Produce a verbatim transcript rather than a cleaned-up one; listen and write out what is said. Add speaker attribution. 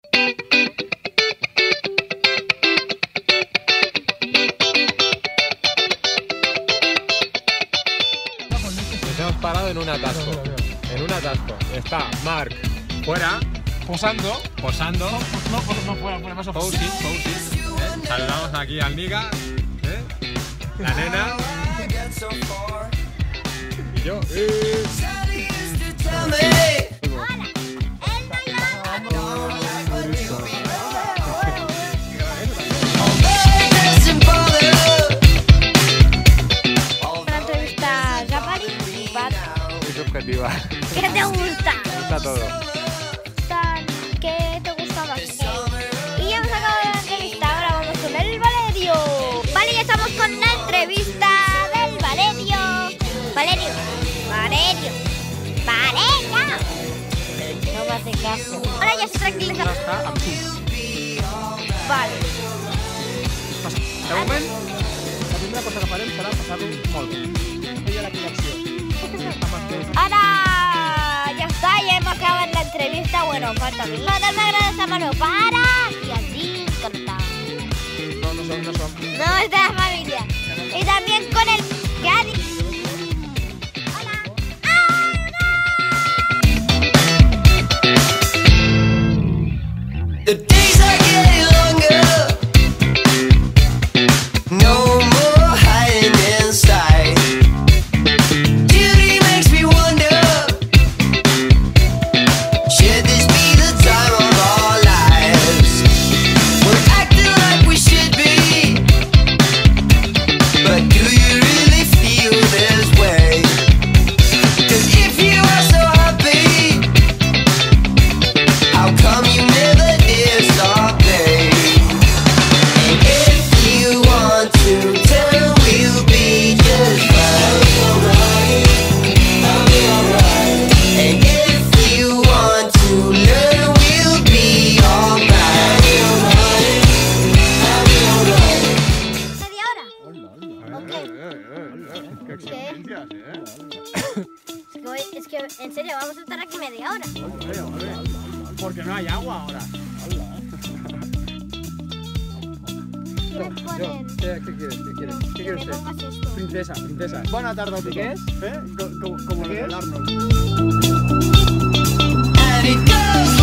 Speaker 1: Nos hemos parado en un atasco. En un atasco. Está Marc fuera,
Speaker 2: Posando.
Speaker 1: posando.
Speaker 2: No, no, no fuera, fuera, más
Speaker 1: Posing, posing. ¿eh? Saludamos aquí al Niga, ¿eh? La nena. Y yo. Eh.
Speaker 3: Una entrevista Japari,
Speaker 1: Muy subjetiva.
Speaker 3: ¿qué te gusta?
Speaker 1: Me gusta todo.
Speaker 3: Tan- ¿Qué te gusta más? Y ya hemos acabado la entrevista, ahora vamos con el Valerio. Vale, ya estamos con la entrevista del Valerio. Valerio, Valerio, Valerio. No me hace caso. Ahora ya se tranquiliza.
Speaker 2: Ara està amb tu.
Speaker 3: Vale.
Speaker 2: De moment, la primera cosa que farem serà passar-lo molt bé. Ella la connexió.
Speaker 3: Ahora ya está, ya hemos acabado la entrevista. Bueno, falta a mí. Darme gracias a Manu para y a ti, corta.
Speaker 2: No, no som, no som.
Speaker 3: No, es de la familia. Y también con el que ha dicho. Hola.
Speaker 4: The days are getting longer. No more hiding inside. Duty makes me wonder. Should this be the time of our lives? We're acting like we should be. But do you really feel this way? 'Cause if you are so happy, how come you never did stop playing? And if you want to tell, we'll be just fine. I'll be alright. And if you want to learn, we'll be alright. I'll be alright.
Speaker 3: Media hora. Ok.
Speaker 2: Qué exigencias, ¿eh?
Speaker 3: Es que, voy- es que, en serio, vamos a estar aquí media hora.
Speaker 2: Porque no hay agua ahora.
Speaker 3: ¿Qué me ponen?
Speaker 2: ¿Qué, qué quieres? ¿Qué quieres? ¿Qué
Speaker 3: Que
Speaker 2: quiere
Speaker 3: me
Speaker 2: usted?
Speaker 3: pongas esto.
Speaker 2: Princesa, princesa. Buena tarde, ¿qué es? ¿Eh? Co- co- Como
Speaker 4: ¿Qué es?
Speaker 2: regalarnos.
Speaker 4: And it goes